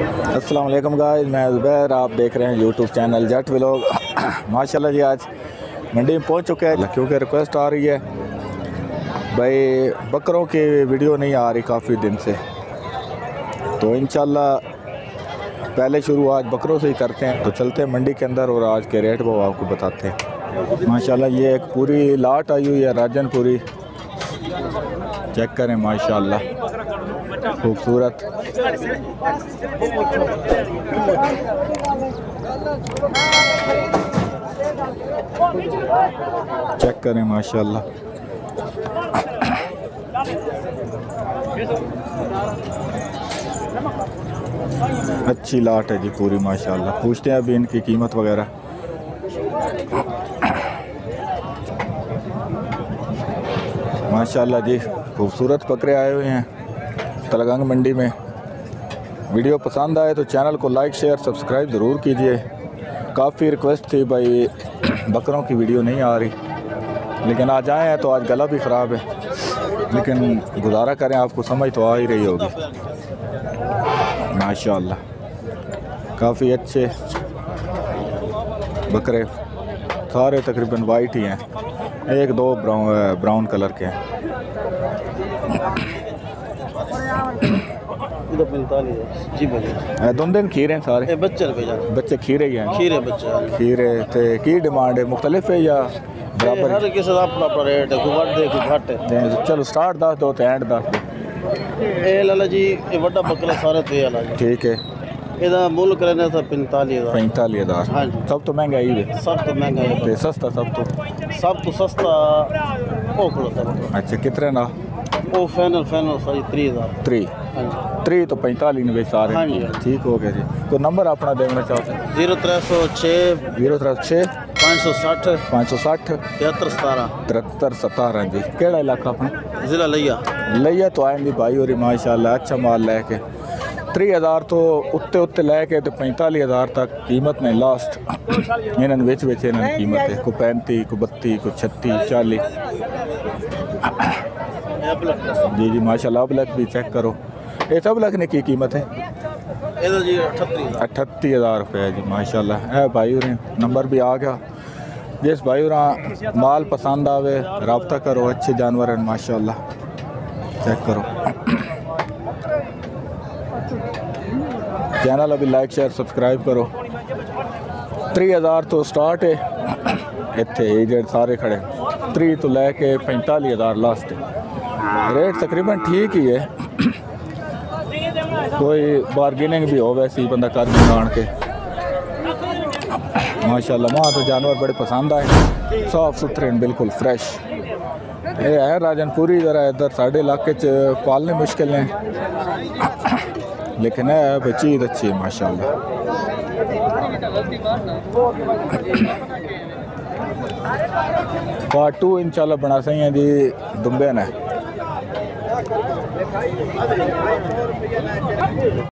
अस्सलाम वालेकुम गाइस, मैं ज़ुबैर, आप देख रहे हैं यूट्यूब चैनल जट व्लॉग। माशाल्लाह जी, आज मंडी में पहुंच चुके हैं क्योंकि रिक्वेस्ट आ रही है भाई बकरों की वीडियो नहीं आ रही काफ़ी दिन से, तो इंशाल्लाह पहले शुरू आज बकरों से ही करते हैं। तो चलते हैं मंडी के अंदर और आज के रेट वो आपको बताते हैं। माशाल्लाह ये एक पूरी लाट आई हुई है राजनपुरी, चेक करें माशाल्लाह खूबसूरत। चेक करें माशाल्लाह, अच्छी लाट है जी पूरी माशाल्लाह। पूछते हैं अभी इनकी कीमत वगैरह। माशाल्लाह जी खूबसूरत बकरे आए हुए हैं तलगंग मंडी में। वीडियो पसंद आए तो चैनल को लाइक शेयर सब्सक्राइब ज़रूर कीजिए। काफ़ी रिक्वेस्ट थी भाई बकरों की वीडियो नहीं आ रही, लेकिन आज आए हैं तो आज गला भी ख़राब है, लेकिन गुजारा करें, आपको समझ तो आ ही रही होगी। माशाल्लाह काफ़ी अच्छे बकरे, सारे तकरीबन वाइट ही हैं, एक दो ब्राउन कलर के हैं। दोनों दिन खीरे हैं सारे बच्चे खीरे ही हैं। खीरे ते की डिमांड है मुख्तलिफ है या बराबर? हर किसी का अपना अपना रेट है, कोई बढ़ दे कोई घट है। चलो स्टार्ट दस दो तो एंड दस दो। ये लाला जी ये बड़ा बकरा सारे थे लाला जी, ठीक है। ਇਹਦਾ ਮੁੱਲ ਕਰਨੇ ਤਾਂ 45,000। 45,000 हाँ जी, सब तो महंगा ही है। सब तो महंगा है, ते सस्ता सब तो सस्ता ओ खड़ोता है। अच्छा कितने ना? वो फाइनल सारी 30,000। 3 हाँ जी, 3 तो 45 में सारे। हाँ जी। ठीक हो गया जी। तो नंबर अपना देना चाहते हैं? 0306 036 560 560 7317 7317 जी। केड़ा इलाका अपना? जिला लिया लिया तो आएंगे भाई और माशाल्लाह अच्छा माल लैके 30,000 तो उत्ते उत्ते लैके तो 45,000 तक कीमत ने लास्ट। इन्होंने बेच इन्होंने कीमत है को 35 को 32 को 36 40 जी जी माशाल्लाह। अब लग भी चेक करो, ये सब लगने की कीमत है? जी 38,000 रुपये जी माशाल्लाह। है भाई और नंबर भी आ गया, जिस भाई और माल पसंद आवे रब्ता करो, अच्छे जानवर हैं माशाल्लाह। चेक करो, चैनल अभी लाइक शेयर सब्सक्राइब करो। 30,000 तो स्टार्ट है इतने ये सारे खड़े, 3 तो लैके 45,000 लास्ट है। रेट तकरीबन ठीक ही है, कोई बारगेनिंग भी हो वैसे ही बंदा कर भी आन के माशाल्लाह। वहाँ तो जानवर बड़े पसंद आए, साफ़ सुथरे बिल्कुल फ्रेश। ये है राजनपुरी, ज़रा इधर साढ़े इलाके च पालने मुश्किल हैं, लेकिन है भाई चीज़ अच्छी है माशाल्लाह। पार्ट 2 इंशाल्लाह बना सही है जी दुम्बे ने।